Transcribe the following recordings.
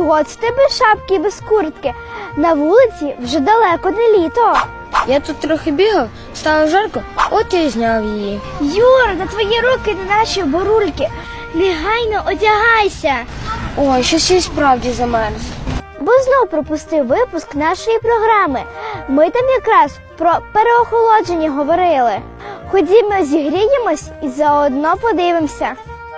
чого це ти без шапки і без куртки? На вулиці вже далеко не літо. Я тут трохи бігав, стало жарко, от я й зняв її. Юра, та твої руки не наші бурульки. Негайно одягайся. Ой, щось я справді замерз. Бо знов пропустив випуск нашої програми. Ми там якраз про переохолодження говорили. Ходімо зігріємось і заодно подивимося.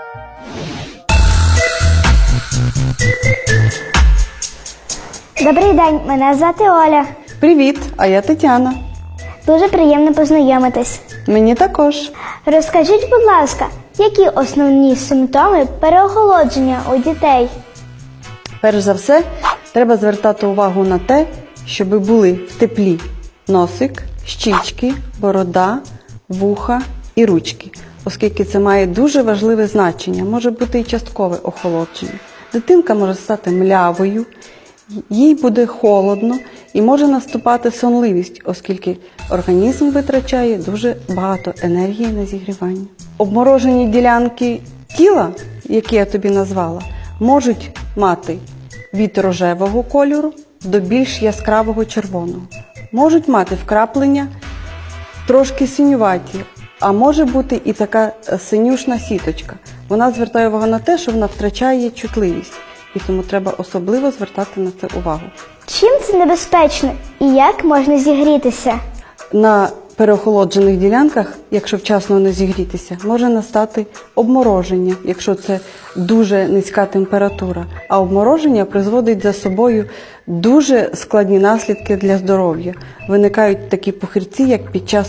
Добрий день, мене звати Оля. Привіт, а я Тетяна. Дуже приємно познайомитись. Мені також. Розкажіть, будь ласка, які основні симптоми переохолодження у дітей? Перш за все, треба звертати увагу на те, щоб були в теплі носик, щічки, борода, вуха і ручки, оскільки це має дуже важливе значення, може бути і часткове охолодження. Дитинка може стати млявою, їй буде холодно і може наступати сонливість, оскільки організм витрачає дуже багато енергії на зігрівання. Обморожені ділянки тіла, які я тобі назвала, можуть мати від рожевого кольору до більш яскравого червоного. Можуть мати вкраплення трошки синюваті, а може бути і така синюшна сіточка. Вона звертає увагу на те, що вона втрачає чутливість. І тому треба особливо звертати на це увагу. Чим це небезпечно і як можна зігрітися? На переохолоджених ділянках, якщо вчасно не зігрітися, може настати обмороження, якщо це дуже низька температура. А обмороження призводить за собою дуже складні наслідки для здоров'я. Виникають такі пухирці, як під час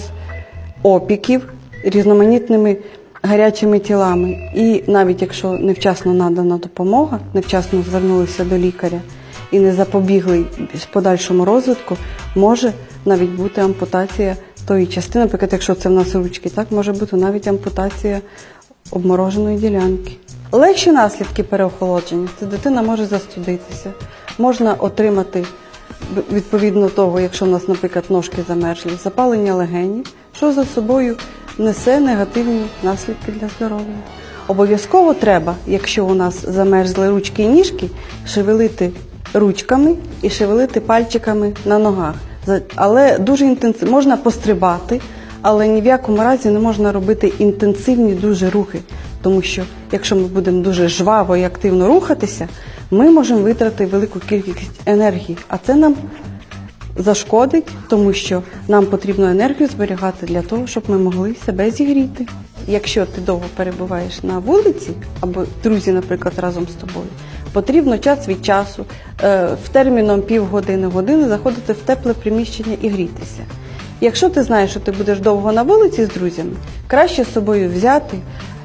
опіків різноманітними гарячими тілами. І навіть якщо невчасно надана допомога, невчасно звернулися до лікаря і не запобігли подальшому розвитку, може навіть бути ампутація тої частини, наприклад, якщо це в нас ручки, так може бути навіть ампутація обмороженої ділянки. Легші наслідки переохолодження – це дитина може застудитися, можна отримати, відповідно того, якщо у нас, наприклад, ножки замерзли, запалення легенів, що за собою несе негативні наслідки для здоров'я. Обов'язково треба, якщо у нас замерзли ручки і ніжки, шевелити ручками і шевелити пальчиками на ногах. Але дуже інтенсивно, можна пострибати, але ні в якому разі не можна робити інтенсивні дуже рухи. Тому що, якщо ми будемо дуже жваво і активно рухатися, ми можемо витратити велику кількість енергії. А це нам зашкодить, тому що нам потрібно енергію зберігати для того, щоб ми могли себе зігріти. Якщо ти довго перебуваєш на вулиці, або друзі, наприклад, разом з тобою, потрібно час від часу, в терміном півгодини-години заходити в тепле приміщення і грітися. Якщо ти знаєш, що ти будеш довго на вулиці з друзями, краще з собою взяти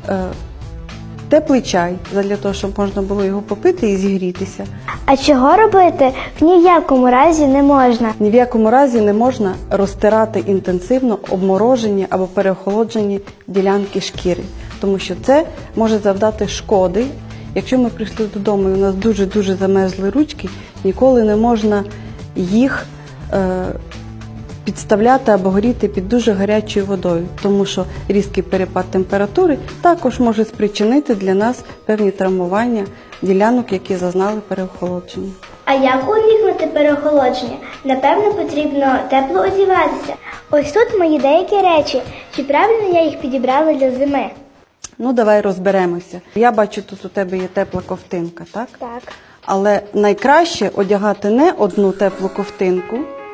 теплий чай, для того, щоб можна було його попити і зігрітися. А чого робити в ні в якому разі не можна? Ні в якому разі не можна розтирати інтенсивно обморожені або переохолоджені ділянки шкіри, тому що це може завдати шкоди. Якщо ми прийшли додому і у нас дуже-дуже замерзли ручки, ніколи не можна їх підставляти або гріти під дуже гарячою водою, тому що різкий перепад температури також може спричинити для нас певні травмування ділянок, які зазнали переохолодження. А як уникнути переохолодження? Напевно, потрібно тепло одягатися. Ось тут мої деякі речі. Чи правильно я їх підібрала для зими? Ну, давай розберемося. Я бачу, тут у тебе є тепла ковтинка, так? Так. Але найкраще одягати не одну теплу ковтинку,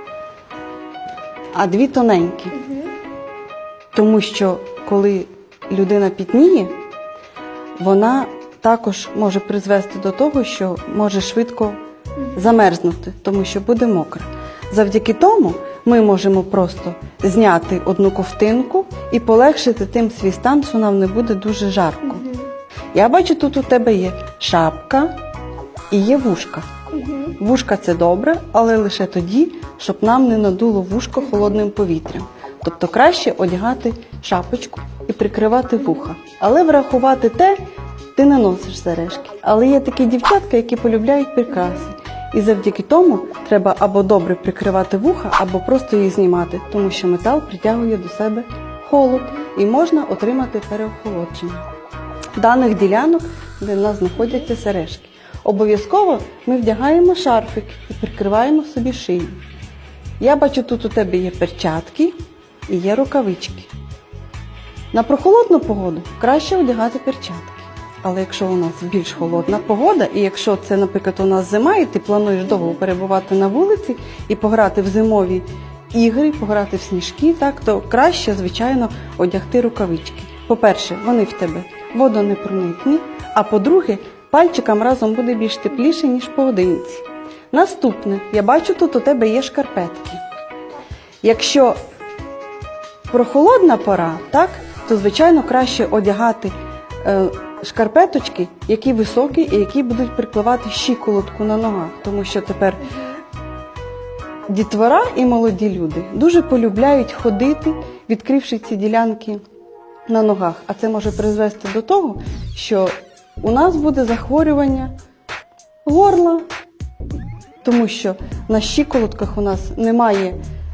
а дві тоненькі. Тому що, коли людина пітніє, вона також може призвести до того, що може швидко замерзнути, тому що буде мокра. Завдяки тому ми можемо просто зняти одну ковтинку і полегшити тим свій стан, що нам не буде дуже жарко. Я бачу, тут у тебе є шапка і є вушка. Вушка – це добре, але лише тоді, щоб нам не надуло вушко холодним повітрям. Тобто краще одягати шапочку і прикривати вуха. Але врахувати те, ти не носиш сережки. Але є такі дівчатка, які полюбляють прикраси. І завдяки тому треба або добре прикривати вуха, або просто їх знімати, тому що метал притягує до себе холод і можна отримати переохолодження даних ділянок, де в нас знаходяться сережки. Обов'язково ми вдягаємо шарфик і прикриваємо собі шию. Я бачу, тут у тебе є перчатки і є рукавички. На прохолодну погоду краще одягати перчатки. Але якщо у нас більш холодна погода, і якщо це, наприклад, у нас зима, і ти плануєш довго перебувати на вулиці і пограти в зимові ігри, пограти в сніжки, так, то краще, звичайно, одягти рукавички. По-перше, вони в тебе водонепроникні, а по-друге, пальчикам разом буде більш тепліше, ніж поодинці. Наступне, я бачу, тут у тебе є шкарпетки. Якщо прохолодна пора, так, то, звичайно, краще одягати шкарпеточки, які високі і які будуть припливати щиколотку на ногах. Тому що тепер дітвора і молоді люди дуже полюбляють ходити, відкривши ці ділянки на ногах. А це може призвести до того, що у нас буде захворювання горла, тому що на щиколотках у нас немає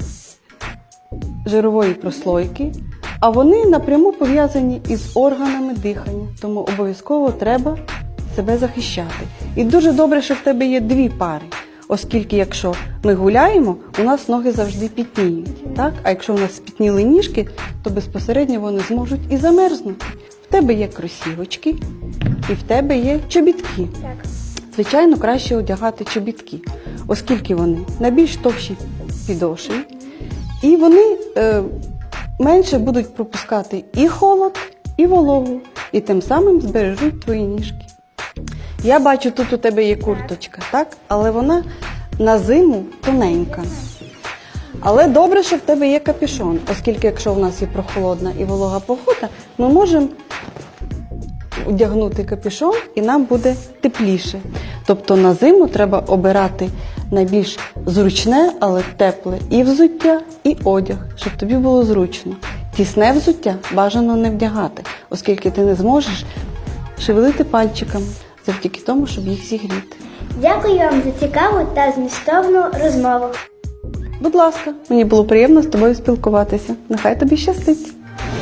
жирової прослойки, а вони напряму пов'язані із органами дихання, тому обов'язково треба себе захищати. І дуже добре, що в тебе є дві пари, оскільки якщо ми гуляємо, у нас ноги завжди пітніють, так? А якщо у нас спітніли ніжки, то безпосередньо вони зможуть і замерзнути. В тебе є кросівочки і в тебе є чобітки. Звичайно, краще одягати чобітки, оскільки вони на більш товщій підошві, і вони менше будуть пропускати і холод, і вологу, і тим самим збережуть твої ніжки. Я бачу, тут у тебе є курточка, так? Але вона на зиму тоненька. Але добре, що в тебе є капюшон, оскільки якщо в нас є прохолодна і волога погода, ми можемо одягнути капюшон і нам буде тепліше. Тобто на зиму треба обирати найбільш зручне, але тепле і взуття, і одяг, щоб тобі було зручно. Тісне взуття бажано не вдягати, оскільки ти не зможеш шевелити пальчиками завдяки тому, щоб їх зігріти. Дякую вам за цікаву та змістовну розмову. Будь ласка, мені було приємно з тобою спілкуватися. Нехай тобі щастить.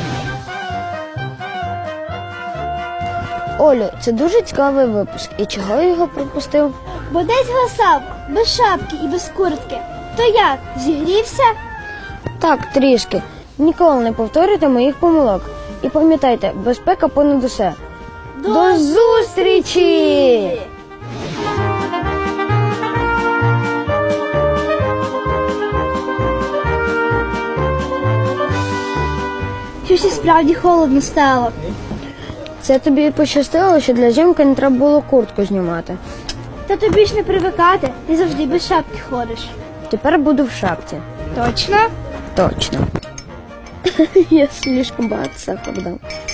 Олю, це дуже цікавий випуск. І чого я його пропустив? Бо десь гасав, без шапки і без куртки. То як, зігрівся? Так, трішки. Ніколи не повторюйте моїх помилок. І пам'ятайте, безпека понад усе. До зустрічі! Щось і справді холодно стало. Це тобі пощастило, що для жінки не треба було куртку знімати. Та тобі ж не привикати, ти завжди без шапки ходиш. Тепер буду в шапці. Точно? Точно. Я слишком багато сахару дав.